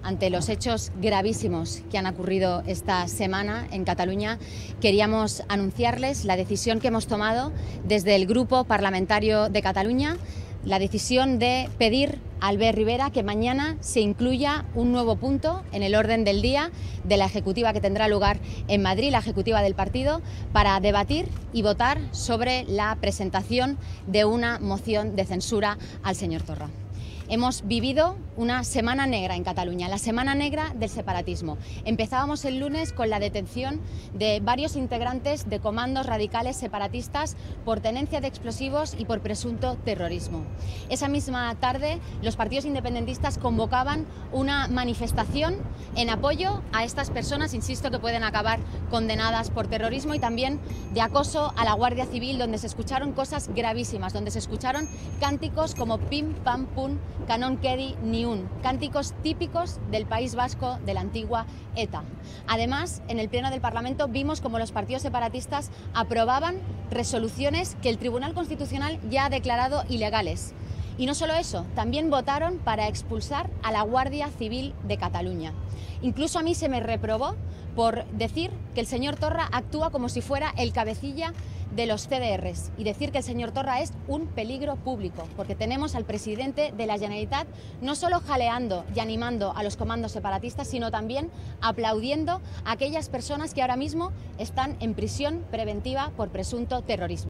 ante los hechos gravísimos que han ocurrido esta semana en Cataluña, queríamos anunciarles la decisión que hemos tomado desde el Grupo Parlamentario de Cataluña, la decisión de pedir a Albert Rivera que mañana se incluya un nuevo punto en el orden del día de la ejecutiva que tendrá lugar en Madrid, la ejecutiva del partido, para debatir y votar sobre la presentación de una moción de censura al señor Torra. Hemos vivido una semana negra en Cataluña, la semana negra del separatismo. Empezábamos el lunes con la detención de varios integrantes de comandos radicales separatistas por tenencia de explosivos y por presunto terrorismo. Esa misma tarde, los partidos independentistas convocaban una manifestación en apoyo a estas personas, insisto, que pueden acabar condenadas por terrorismo, y también de acoso a la Guardia Civil, donde se escucharon cosas gravísimas, donde se escucharon cánticos como pim, pam, pum, que non quedi ni un, cánticos típicos del País Vasco de la antigua ETA. Además, en el Pleno del Parlamento vimos cómo los partidos separatistas aprobaban resoluciones que el Tribunal Constitucional ya ha declarado ilegales. Y no solo eso, también votaron para expulsar a la Guardia Civil de Cataluña. Incluso a mí se me reprobó por decir que el señor Torra actúa como si fuera el cabecilla de los CDRs y decir que el señor Torra es un peligro público, porque tenemos al presidente de la Generalitat no solo jaleando y animando a los comandos separatistas, sino también aplaudiendo a aquellas personas que ahora mismo están en prisión preventiva por presunto terrorismo.